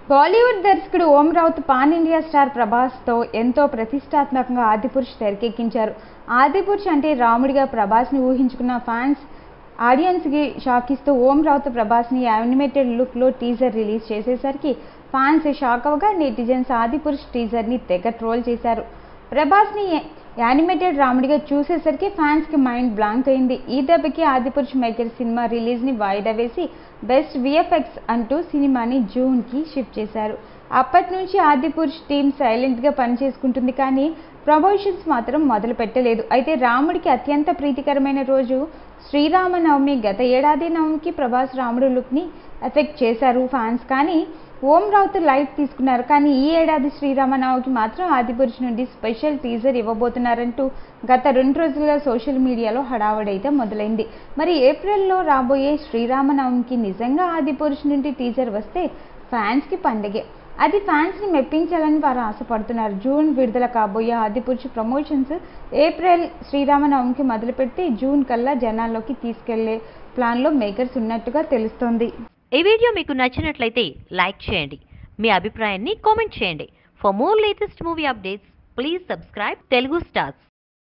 బాలీవుడ్ దర్శకుడు Om Raut pan India star ప్రభాస్తో ఎంతో ప్రతిష్టాత్మకంగా ఆదిపురుష్ తెరకెక్కించారు. ఆదిపురుష్ అంటే రాముడిగా ప్రభాస్ని ఊహించుకున్న ఫ్యాన్స్ ఆడియన్స్కి షాక్ ఇస్తూ ఓం రావుత్ ప్రభాస్ని యానిమేటెడ్ లుక్లో టీజర్ రిలీజ్ చేసేసరికి ఫ్యాన్స్ షాక్ అవగా నెటిజన్స్ ఆదిపురుష్ టీజర్ని తెగ ట్రోల్ చేశారు. ప్రభాస్ని యానిమేటెడ్ రాముడిగా చూసేసరికి ఫ్యాన్స్కి మైండ్ బ్లాంక్ అయింది. ఈ దెబ్బకి ఆదిపురుష్ మేకర్ సినిమా రిలీజ్ని వాయిదా వేసి బెస్ట్ విఎఫ్ఎక్స్ అంటూ సినిమాని జూన్కి షిఫ్ట్ చేశారు. అప్పటి నుంచి ఆదిపురుష్ టీమ్ సైలెంట్గా పనిచేసుకుంటుంది, కానీ ప్రమోషన్స్ మాత్రం మొదలు పెట్టలేదు. అయితే రాముడికి అత్యంత ప్రీతికరమైన రోజు శ్రీరామనవమి. గత ఏడాది నవమికి ప్రభాస్ రాముడు లుక్ని ఎఫెక్ట్ చేశారు ఫ్యాన్స్, కానీ ఓం రావుత్ లైట్ తీసుకున్నారు. కానీ ఈ ఏడాది శ్రీరామనవమికి మాత్రం ఆదిపురుష్ నుండి స్పెషల్ టీజర్ ఇవ్వబోతున్నారంటూ గత 2 రోజులుగా సోషల్ మీడియాలో హడావుడైతే మొదలైంది. మరి ఏప్రిల్లో రాబోయే శ్రీరామనవమికి నిజంగా ఆదిపురుష్ నుండి టీజర్ వస్తే ఫ్యాన్స్కి పండగే. అది ఫ్యాన్స్ని మెప్పించాలని వారు ఆశపడుతున్నారు. జూన్ విడుదల కాబోయే ఆదిపురుష్ ప్రమోషన్స్ ఏప్రిల్ శ్రీరామనవమికి మొదలు పెడితే జూన్ కల్లా జనాల్లోకి తీసుకెళ్లే ప్లాన్లో మేకర్స్ ఉన్నట్టుగా తెలుస్తోంది. ఈ వీడియో మీకు నచ్చినట్లయితే లైక్ చేయండి, మీ అభిప్రాయాన్ని కామెంట్ చేయండి. For more latest movie updates please subscribe Telugu stars.